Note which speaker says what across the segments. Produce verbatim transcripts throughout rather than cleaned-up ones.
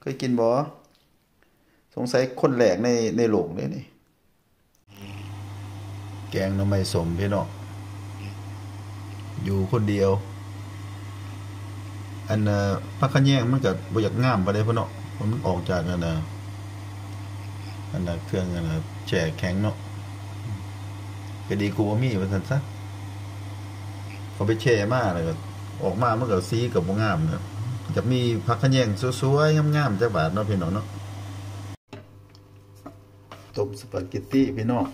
Speaker 1: ยกินบ่สงสัยคนแรกในในโลกเลยนี่แกงหน่อไม้ส้มพี่น้องอยู่คนเดียวอันน่ะผักขะแยงมันก็บ่อยากงามปานใดพุ่นเนาะมันออกจากอันน่ะอันน่ะเครื่องอันน่ะแช่แข็งเนาะก็ดีกูบ่มีว่าซั่นซะเขาไปแช่มาแล้วก็ออกมามันก็สีก็บ่งามเนาะจะมีผักขะแยงสวยๆงามๆจักบาทเนาะพี่น้องเนาะต้มสปาเกตตีพี่น้อง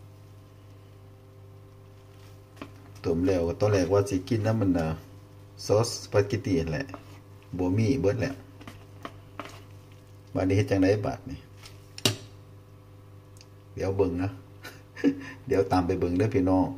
Speaker 1: ต้มแล้วก็ตอนแรกว่าสิกินน้ำมันน่ะซอสสปาเกตตีนั่นแหละบ่มีเบิดแหละบัดนี้เฮ็ดจังได๋บาดนี้เดี๋ยวเบิ่งนะเดี๋ยวตามไปเบิ่งเด้อพี่น้อง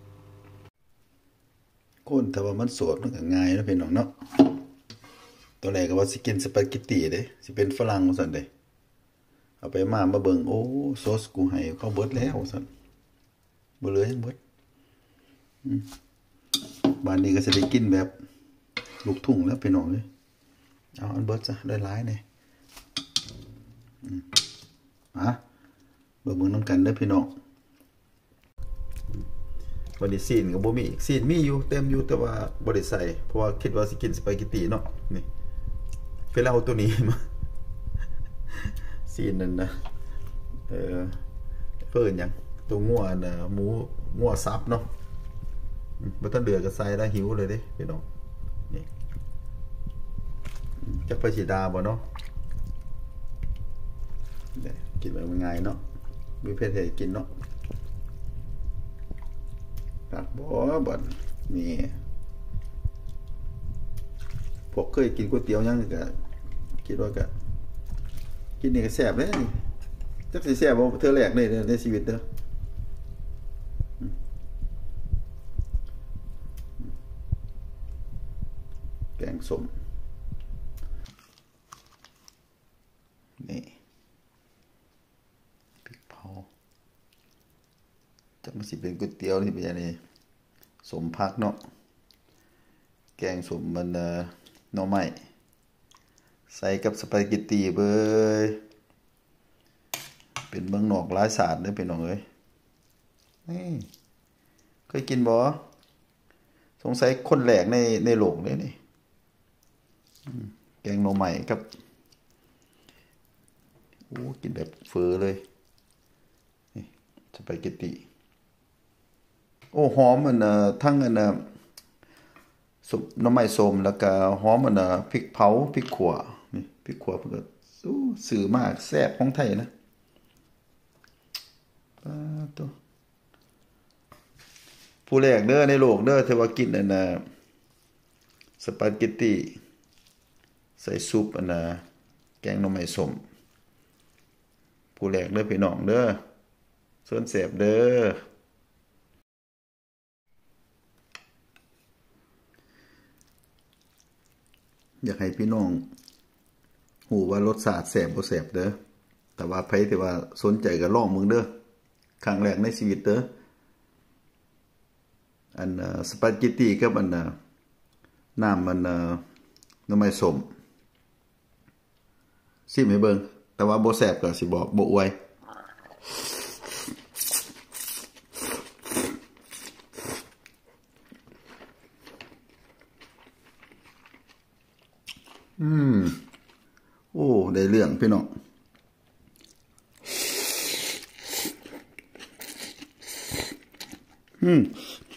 Speaker 1: คนถ้าว่ามันสดมันก็ง่ายเนาะพี่น้องเนาะตอนแรกก็ว่าสิกินสปาเกตตีเด้สิเป็นฝรั่งว่าซั่นเด้เอาไปมามาเบิ่งโอ้ซอสกูให้เขาเบิดแล้วว่าซั่นบ่เหลือหยังเบิดอืมบ้านนี้ก็สิได้กินแบบลูกทุ่งแล้วพี่น้องเอ้ยเอาอันเบิดซะได้หลายแน่อืมอ่ะเบิ่งนำกันเด้อพี่น้องวันนี้ซีนก็บ่มีซีนมีอยู่เต็มอยู่แต่ว่าบ่ได้ใส่เพราะว่าคิดว่าสิกินสปาเกตตีเนาะนี่เวลาเอาตัวนี้มาซีนนั่นนะเออเพิ่นหยังตัวงัวน่ะหมูงัวสับเนาะบ่ทันเดือก็ใส่แล้วหิวเลยเด้พี่น้องนี่จักไปสิดาบ่เนาะเด้กินแบบง่ายเนาะมีเพชรให้กินเนาะตักบ่บ่นี่พวกเคยกินก๋วยเตี๋ยวยังก็คิดว่าก็กินนี่ก็แซ่บเด้นี่จักสิแซ่บบ่เทื่อแรกเลยในชีวิตเด้อแกงส้มนี่พริกเผาจักมันสิเป็นก๋วยเตี๋ยวนี่เป็นจังได๋สมผักเนาะแกงส้มมันเอ่อหน่อไม้ใส่กับสปาเกตตีเบ้ยเป็นเมืองนอกหลายชาติเด้อพี่น้องเอ้ยนี่เคยกินบ่สงสัยคนแรกในในโลกเลยนี่แกงหน่อไม้ครับโอ้กินแบบเฟอเลยนี่สปาเกตตีโอ้หอมมันเอ่อทั้งอันน่ะซุปหน่อไม้ส้มแล้วก็หอมมันน่ะพริกเผาพริกขั่วนี่พริกขั่วเพิ่นก็อู้ซื่อมากแซ่บของไทยนะปาตัวผู้แรกเด้อในโลกเด้อที่ว่ากินอันน่ะสปาเกตตีใส่ซุปอันน่ะแกงหน่อไม้ส้มผู้แรกเด้อพี่น้องเด้อส่วนแซ่บเด้ออยากให้พี่น้องฮู้ว่ารสชาติแซ่บบ่แซ่บเด้อแต่ว่าไผที่ว่าสนใจก็ลองเบิ่งเด้อครั้งแรกในชีวิตเด้ออันสปาเกตตีกับอันน้ำมันหน่อไม้ส้มซิมให้เบิ่งแต่ว่าบ่แซ่บก็สิบอกบ่อวยอืมโอ้ได้เรื่องพี่น้องอืม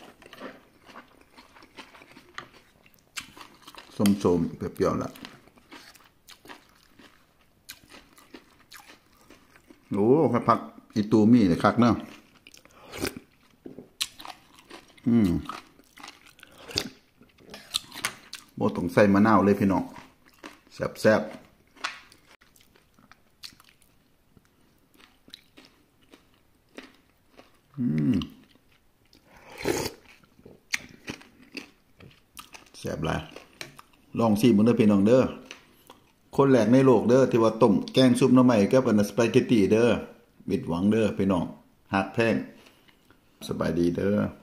Speaker 1: ส้มๆเปรี้ยวๆล่ะโอ้ผักอีตูมีเลยคักเนาะอืมบ่ต้องใส่มะนาวเลยพี่น้องแซ่บๆอืมแซ่บหลายลองชิมมันเด้อพี่น้องเด้อคนแรกในโลกเด้อที่ว่าต้มแกงซุปหน่อไม้กับอันสปาเกตตีเด้อผิดหวังเด้อพี่น้องฮักแพงสบายดีเด้อ